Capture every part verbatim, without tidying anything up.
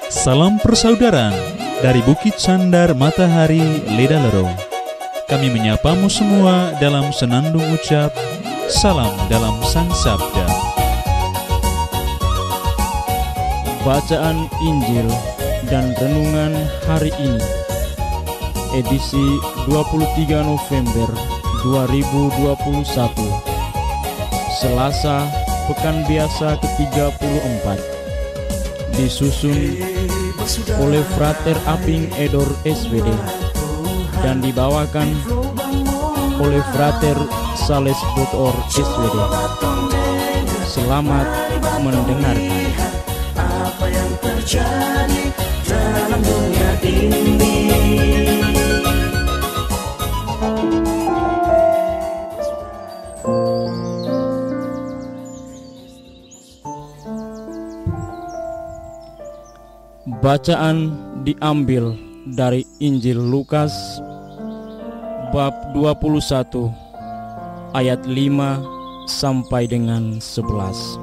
Salam persaudaraan dari Bukit Sandar Matahari Ledalero. Kami menyapamu semua dalam senandung ucap salam dalam Sang Sabda. Bacaan Injil dan renungan hari ini, edisi dua puluh tiga November dua ribu dua puluh satu, Selasa, Pekan Biasa ke tiga puluh empat, disusun oleh Frater Aping Edor S W D dan dibawakan oleh Frater Sales Botor S W D. Selamat mendengarkan. Apa yang terjadi dalam dunia ini? Bacaan diambil dari Injil Lukas bab dua puluh satu ayat lima sampai dengan sebelas.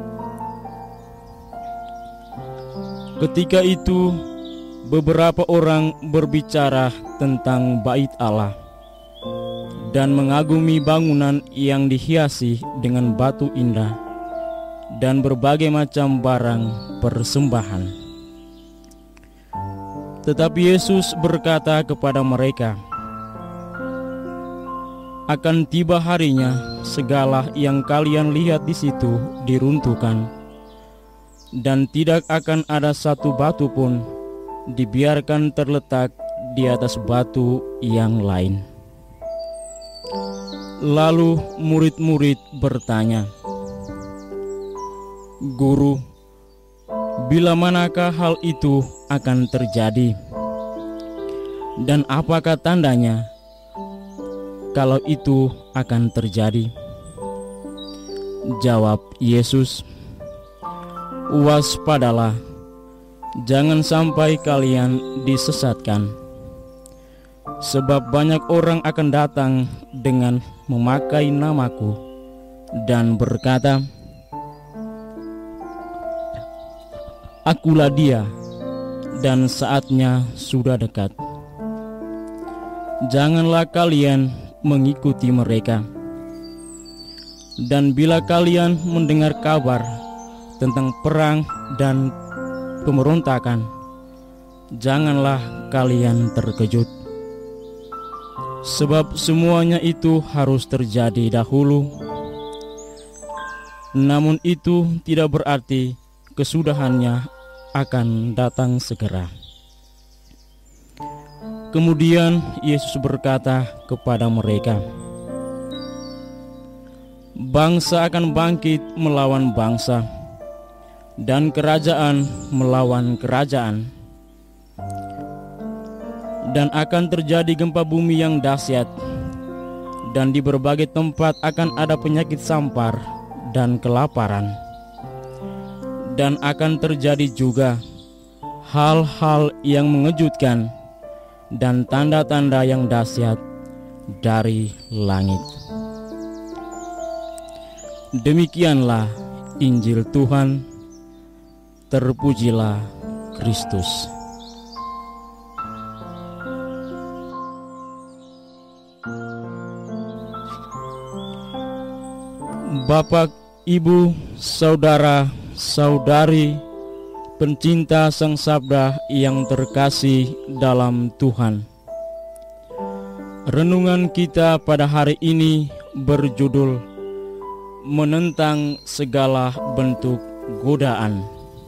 Ketika itu beberapa orang berbicara tentang bait Allah dan mengagumi bangunan yang dihiasi dengan batu indah dan berbagai macam barang persembahan. Tetapi Yesus berkata kepada mereka, "Akan tiba harinya segala yang kalian lihat di situ diruntuhkan, dan tidak akan ada satu batu pun dibiarkan terletak di atas batu yang lain." Lalu murid-murid bertanya, "Guru, bila manakah hal itu akan terjadi? Dan apakah tandanya kalau itu akan terjadi?" Jawab Yesus, "Waspadalah, jangan sampai kalian disesatkan. Sebab banyak orang akan datang dengan memakai namaku dan berkata, 'Akulah dia,' dan saatnya sudah dekat. Janganlah kalian mengikuti mereka. Dan bila kalian mendengar kabar tentang perang dan pemberontakan, janganlah kalian terkejut. Sebab semuanya itu harus terjadi dahulu. Namun itu tidak berarti kesudahannya akan datang segera." Kemudian Yesus berkata kepada mereka, "Bangsa akan bangkit melawan bangsa, dan kerajaan melawan kerajaan. Dan akan terjadi gempa bumi yang dahsyat, dan di berbagai tempat akan ada penyakit sampar dan kelaparan. Dan akan terjadi juga hal-hal yang mengejutkan dan tanda-tanda yang dahsyat dari langit." Demikianlah Injil Tuhan. Terpujilah Kristus. Bapak, Ibu, saudara, saudari, pencinta Sang Sabda yang terkasih dalam Tuhan. Renungan kita pada hari ini berjudul Menentang Segala Bentuk Godaan.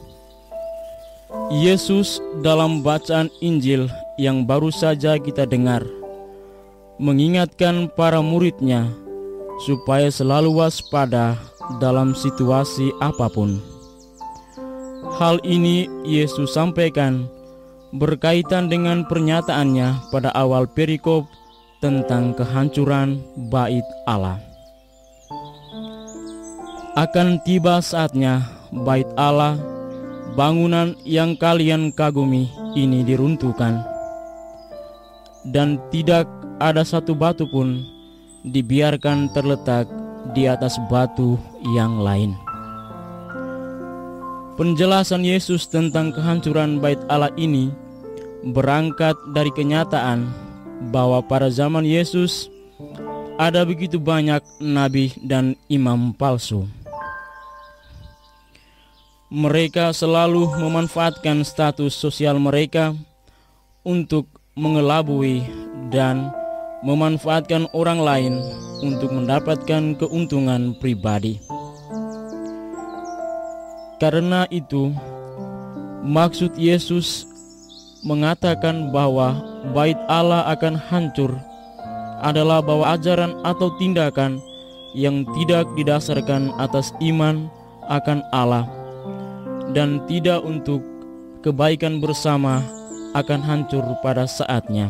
Yesus dalam bacaan Injil yang baru saja kita dengar mengingatkan para murid-Nya supaya selalu waspada dalam situasi apapun. Hal ini Yesus sampaikan berkaitan dengan pernyataannya pada awal perikop tentang kehancuran bait Allah. Akan tiba saatnya bait Allah, bangunan yang kalian kagumi ini diruntuhkan, dan tidak ada satu batu pun dibiarkan terletak di atas batu yang lain. Penjelasan Yesus tentang kehancuran bait Allah ini berangkat dari kenyataan bahwa pada zaman Yesus ada begitu banyak nabi dan imam palsu. Mereka selalu memanfaatkan status sosial mereka untuk mengelabui dan memanfaatkan orang lain untuk mendapatkan keuntungan pribadi. Karena itu, maksud Yesus mengatakan bahwa bait Allah akan hancur adalah bahwa ajaran atau tindakan yang tidak didasarkan atas iman akan Allah dan tidak untuk kebaikan bersama akan hancur pada saatnya.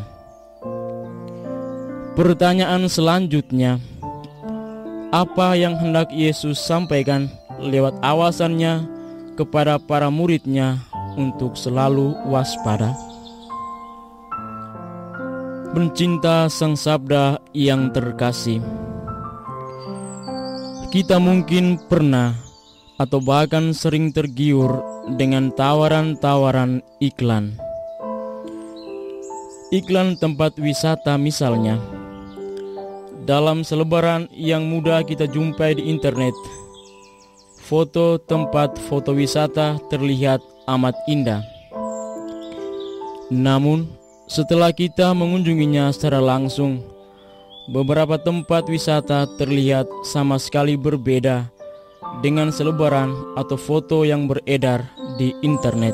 Pertanyaan selanjutnya, apa yang hendak Yesus sampaikan lewat awasannya kepada para muridnya untuk selalu waspada? Pencinta Sang Sabda yang terkasih, kita mungkin pernah atau bahkan sering tergiur dengan tawaran-tawaran iklan. Iklan tempat wisata misalnya. Dalam selebaran yang mudah kita jumpai di internet, foto tempat foto wisata terlihat amat indah. Namun, setelah kita mengunjunginya secara langsung, beberapa tempat wisata terlihat sama sekali berbeda dengan selebaran atau foto yang beredar di internet.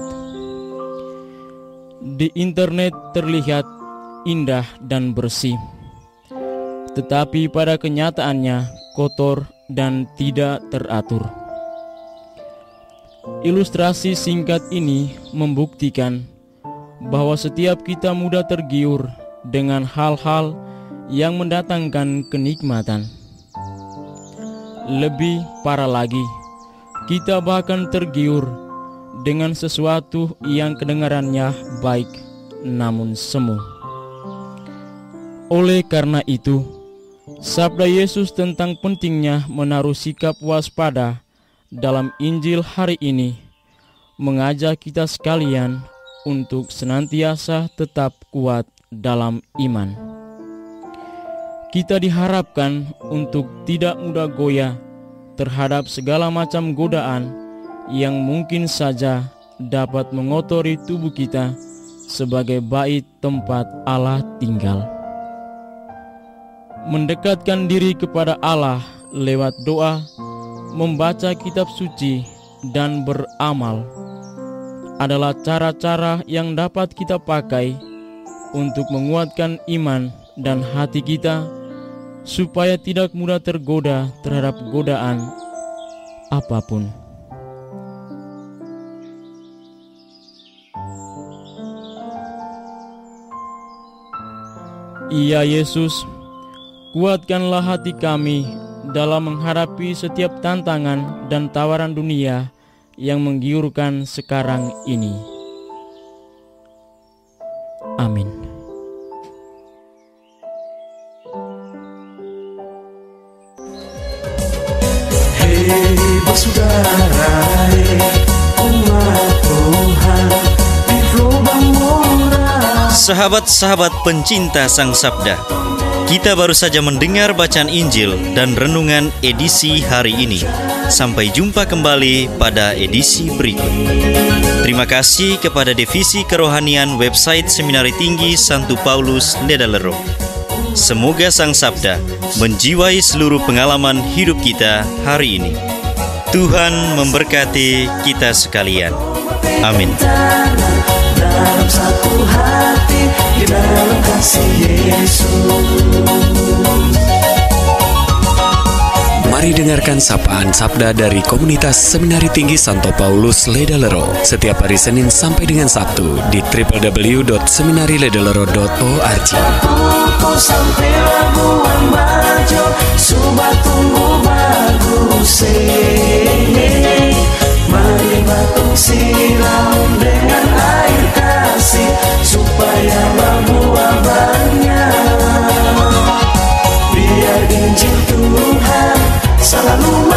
Di internet terlihat indah dan bersih, tetapi pada kenyataannya kotor dan tidak teratur. Ilustrasi singkat ini membuktikan bahwa setiap kita mudah tergiur dengan hal-hal yang mendatangkan kenikmatan. Lebih parah lagi, kita bahkan tergiur dengan sesuatu yang kedengarannya baik namun semu. Oleh karena itu, sabda Yesus tentang pentingnya menaruh sikap waspada dalam Injil hari ini mengajak kita sekalian untuk senantiasa tetap kuat dalam iman. Kita diharapkan untuk tidak mudah goyah terhadap segala macam godaan yang mungkin saja dapat mengotori tubuh kita sebagai bait tempat Allah tinggal. Mendekatkan diri kepada Allah lewat doa, membaca kitab suci, dan beramal adalah cara-cara yang dapat kita pakai untuk menguatkan iman dan hati kita supaya tidak mudah tergoda terhadap godaan apapun. Ya Yesus, kuatkanlah hati kami dalam menghadapi setiap tantangan dan tawaran dunia yang menggiurkan sekarang ini. Amin. Hei bersaudara, umat Tuhan di lubang murah. Sahabat-sahabat pencinta Sang Sabda, kita baru saja mendengar bacaan Injil dan renungan edisi hari ini. Sampai jumpa kembali pada edisi berikut. Terima kasih kepada Divisi Kerohanian website Seminari Tinggi Santo Paulus Ledalero. Semoga Sang Sabda menjiwai seluruh pengalaman hidup kita hari ini. Tuhan memberkati kita sekalian. Amin. Dalam satu hati, di dalam kasih Yesus. Mari dengarkan sapaan sabda dari komunitas Seminari Tinggi Santo Paulus Ledalero setiap hari Senin sampai dengan Sabtu di w w w dot seminari ledalero dot org. Kau sampai Labuan Bajo, Subah tunggu bagus. Mari batung silam dengan air kasih supaya berbuah banyak. Biar Injil Tuhan selalu